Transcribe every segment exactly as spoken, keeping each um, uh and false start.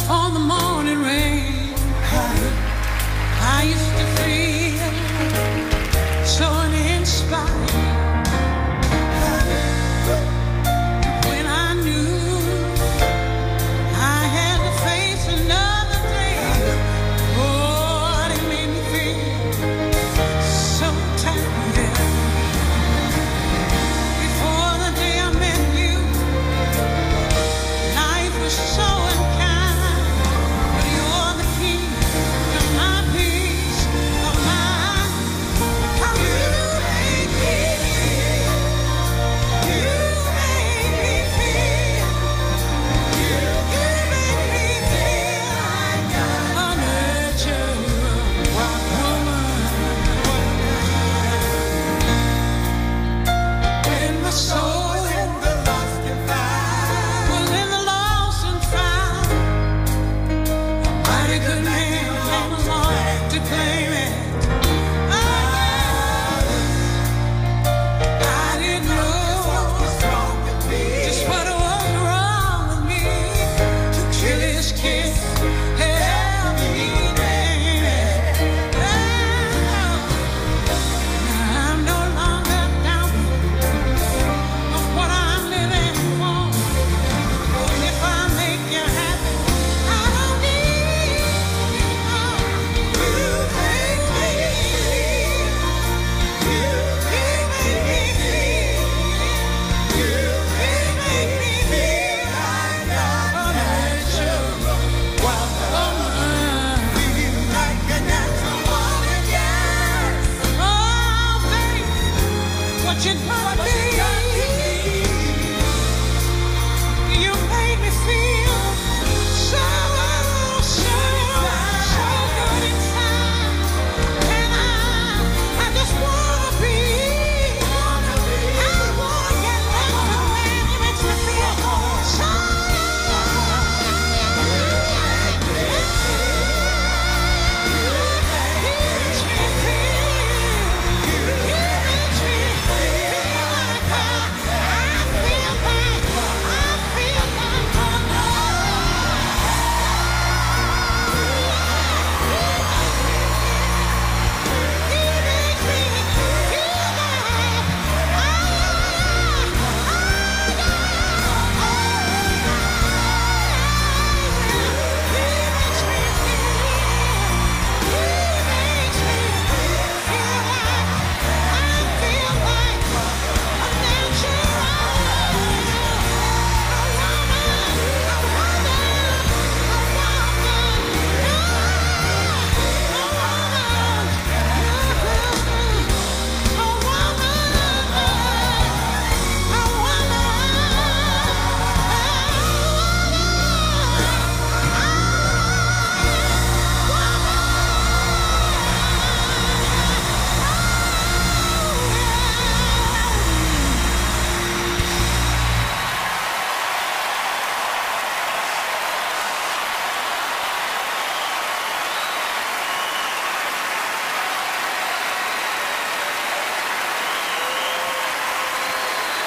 on the morning rain. I used to feel so uninspired when I knew I had to face another day. Oh, it made me feel so tired. Before the day I met you, life was so unkind, but you're the key to my peace of mind. How you make me feel, you make me feel, you, you make me feel like a natural woman. When my soul was in the lost and found, was in the lost and found, a mighty good man came along to claim it. I, I didn't know just what was wrong with me, till his kiss held me down. Now I'm no longer down of what I'm living for. But if I make you happy, I don't need you more. You make me feel, you, you make me feel, you, you make me feel like a natural woman. Feel like a natural woman, yes. Oh, baby, what you done to me. You made me feel so, so, so good inside. And I, I just wanna be, I wanna get like the man who makes me feel so.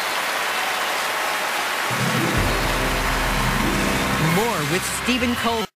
More with Stephen Cole.